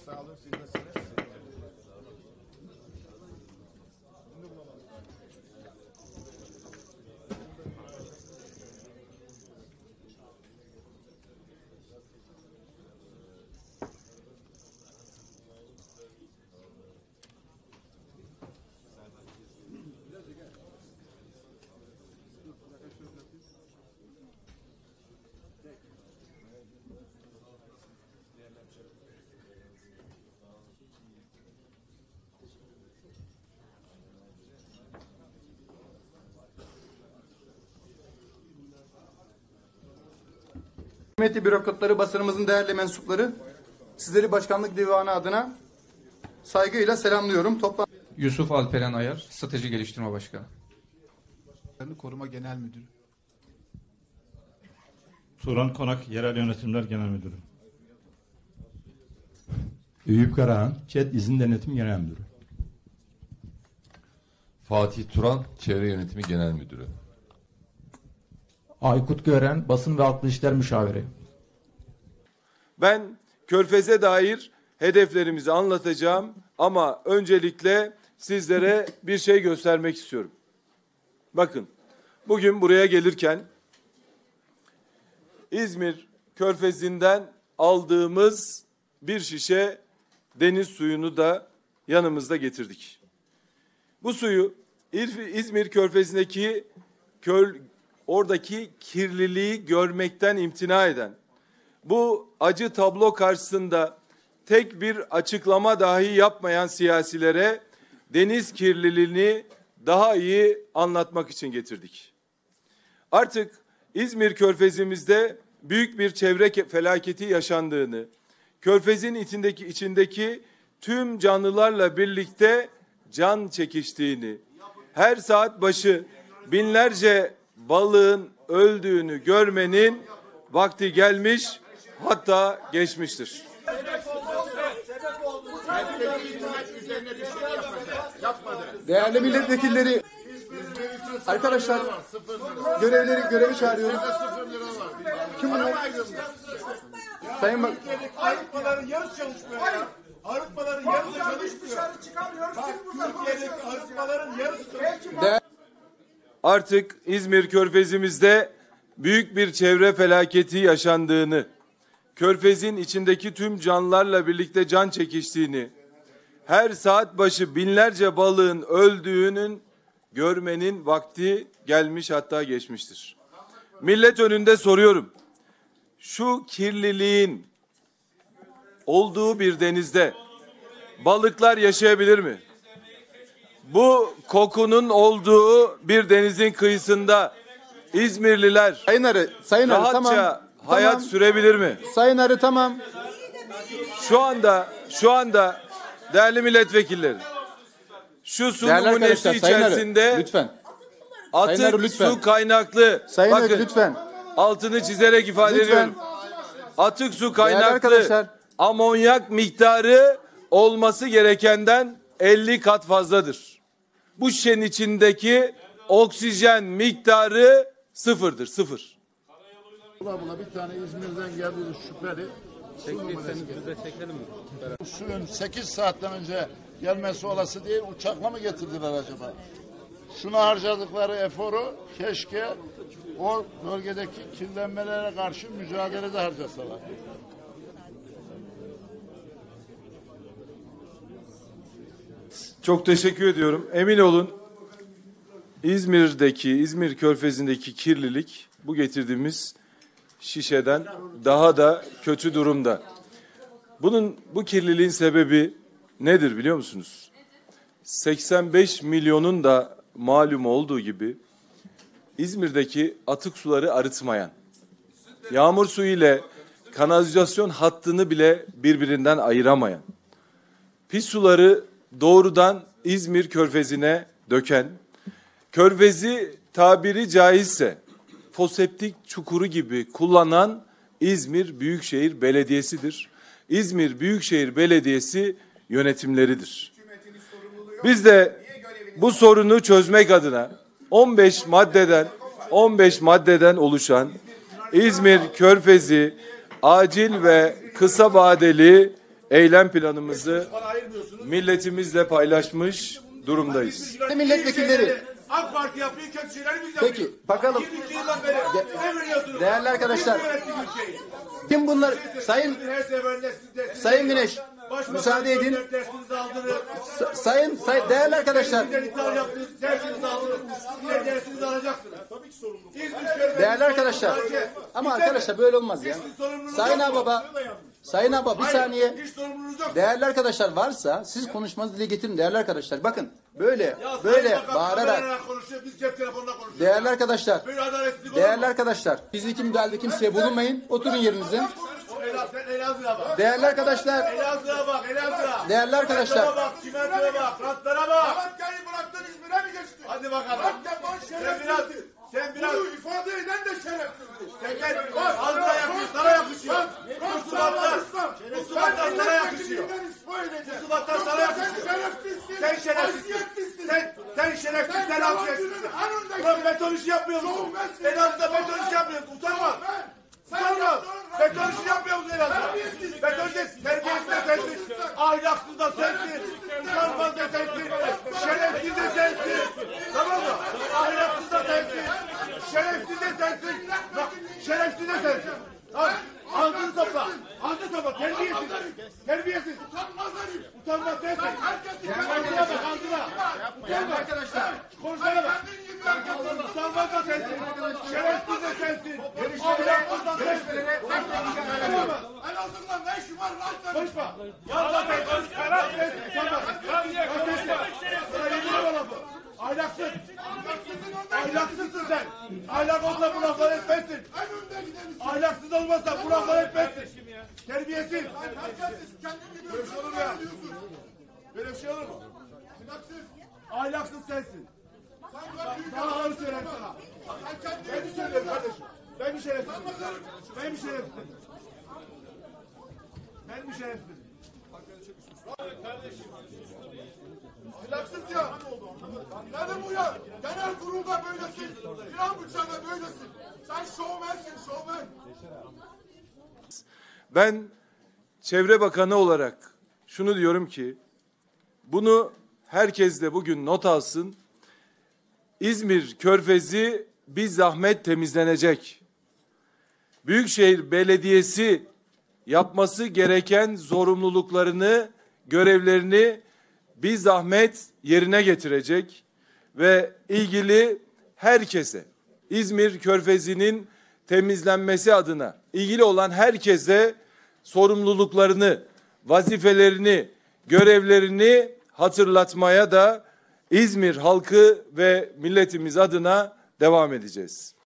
Sağ olun, siz nasılsınız? Kıymetli bürokratları, basınımızın değerli mensupları, sizleri Başkanlık Divanı adına saygıyla selamlıyorum. Yusuf Alperen Ayar, Strateji Geliştirme Başkanı. Koruma Genel Müdürü. Turan Konak, Yerel Yönetimler Genel Müdürü. Eyüp Karahan, ÇED İzin Denetim Genel Müdürü. Fatih Turan, Çevre Yönetimi Genel Müdürü. Aykut Gören, Basın ve Halkla İşler Müşaviri. Ben Körfez'e dair hedeflerimizi anlatacağım ama öncelikle sizlere bir şey göstermek istiyorum. Bakın, bugün buraya gelirken İzmir Körfezi'nden aldığımız bir şişe deniz suyunu da yanımızda getirdik. Bu suyu İzmir Körfezi'ndeki oradaki kirliliği görmekten imtina eden, bu acı tablo karşısında tek bir açıklama dahi yapmayan siyasilere deniz kirliliğini daha iyi anlatmak için getirdik. Artık İzmir Körfezimizde büyük bir çevre felaketi yaşandığını, Körfez'in içindeki tüm canlılarla birlikte can çekiştiğini, her saat başı binlerce balığın öldüğünü görmenin vakti gelmiş, hatta geçmiştir. Değerli milletvekilleri, arkadaşlar, görevi çağırıyorum. Kim bunlar? Sayın Bak. Arıtmaların yarısı çalışmıyor ya. Arıtmaların yarısı çalışmıyor. Dışarı çıkamıyoruz. Türkiye'deki arıtmaların yarısı çalışmıyor. Artık İzmir Körfezimizde büyük bir çevre felaketi yaşandığını, Körfez'in içindeki tüm canlılarla birlikte can çekiştiğini, her saat başı binlerce balığın öldüğünün görmenin vakti gelmiş, hatta geçmiştir. Millet önünde soruyorum. Şu kirliliğin olduğu bir denizde balıklar yaşayabilir mi? Bu kokunun olduğu bir denizin kıyısında İzmirliler Sayın Arı, rahatça tamam. hayat sürebilir mi? Sayın Arı, tamam. Şu anda değerli milletvekilleri, şu su Değerli numunesi arkadaşlar, Sayın Arı, içerisinde lütfen. atık Sayın Arı, lütfen. su kaynaklı, Sayın Arı, bakın lütfen. altını çizerek ifade Lütfen. ediyorum. Atık su Değerli kaynaklı arkadaşlar. amonyak miktarı olması gerekenden 50 kat fazladır. Bu şişenin içindeki oksijen miktarı sıfırdır, sıfır. Buna bir tane İzmir'den geldiği şüpheli. Bu suyun 8 saatten önce gelmesi olası değil, uçakla mı getirdiler acaba? Şuna harcadıkları eforu keşke o bölgedeki kirlenmelere karşı mücadelede harcasalar. Çok teşekkür ediyorum. Emin olun İzmir Körfezi'ndeki kirlilik bu getirdiğimiz şişeden daha da kötü durumda. Bu kirliliğin sebebi nedir biliyor musunuz? 85 milyonun da malum olduğu gibi İzmir'deki atık suları arıtmayan, yağmur suyu ile kanalizasyon hattını bile birbirinden ayıramayan, pis suları doğrudan İzmir Körfezi'ne döken, Körfezi tabiri caizse foseptik çukuru gibi kullanan İzmir Büyükşehir Belediyesi'dir. İzmir Büyükşehir Belediyesi yönetimleridir. Biz de bu sorunu çözmek adına 15 maddeden oluşan İzmir Körfezi acil ve kısa vadeli eylem planımızı Bana ayırmıyorsunuz. milletimizle paylaşmış durumdayız. Milletvekilleri. AK Parti yapıyor, kötü şeyler biz yapıyoruz. Peki bakalım 22 yıldan beri ne veriyorsunuz? değerli arkadaşlar, Biz yönettik ülkeyi. kim bunlar? Her seferinde Sayın Güneş, müsaade edin. Dersinizi aldınız. Sayın değerli arkadaşlar, İntihar yaptınız, dersinizi aldınız. Yine dersinizi alacaksınız. Tabii ki sorumlu. değerli arkadaşlar. Ama arkadaşlar böyle olmaz ya. Sayın Ağbaba, Sayın Ağbaba bir saniye. Hiç sorumluluğunuz yok. Değerli arkadaşlar varsa siz konuşmanızı dile getirin değerli arkadaşlar. Bakın böyle Ya böyle Sayın Bakan bağırarak. kameradan konuşuyor, biz cep telefonla konuşuyoruz. Değerli arkadaşlar, Böyle adaletsizlik olur değerli mu? arkadaşlar, fiziki müdahalede kimseye bulunmayın. Oturun yerinizin. Sen Elazığ'a bak. Değerli arkadaşlar, Elazığ'a bak, Elazığ'a. değerli arkadaşlar. Rantlara bak, çimentoya bak, rantlara bak. Rantları bıraktın, İzmir'e mi geçtin? Hadi bakalım. Sen biraz bunu ifade eden de şerefsizdir. Sen gel, ağzına yakışıyor, sana yakışıyor. Bu sulatlar sana yakışıyor. Bu sulatlar sana yakışıyor. Sen şerefsizsin. Sen şerefsiz, sen hafifsizsin. Ulan beton işi yapmıyor musun? Elazığ'da beton işi yapmıyorsun, utanma. Utanma. Beton işi yapmıyor musun Elazığ'da? Beton işi, terbiyesiz de sensin, ahlaksız da sensin, utanmaz da sensin, şerefsiz de sensin. Tamam mı? Ahlaksız da sensin, şerefsiz de sensin, şerefsiz de sensin. Al, ağzını topla, ağzını topla, terbiyesiz, terbiyesiz. Utanmaz sensin. Ağzına bak, ağzına. Utanma arkadaşlar. Konuşmaya bak. Utanmaz da sensin, şerefsiz de sensin, ahlaksız da sensin. Elazığ'la ne işin var lan senin? Konuşma. Yalnız sen konuşma. Ahlaksız. Ahlaksızsın sen. Ahlak olsa bu lafları etmezsin. Ahlaksız olmazsa bu lafları etmezsin. Terbiyesiz. Böyle bir şey olur mu ya? Böyle bir şey olur mu? Ahlaksız sensin. Daha ağır söyleyeyim sana. Ben mi söylüyorum kardeşim? Ben mi şerefsizim? Ben mi şerefsizim? Ben mi şerefsizim? Silaksız ya. Nedir bu ya? Genel kurulda böylesin. Plan bıçağında böylesin. Sen şovmensin, şovmen. Ben Çevre Bakanı olarak şunu diyorum ki, bunu herkes de bugün not alsın. İzmir Körfezi bir zahmet temizlenecek. Büyükşehir Belediyesi yapması gereken zorunluluklarını, görevlerini bir zahmet yerine getirecek ve ilgili herkese, İzmir Körfezi'nin temizlenmesi adına ilgili olan herkese sorumluluklarını, vazifelerini, görevlerini hatırlatmaya da İzmir halkı ve milletimiz adına devam edeceğiz.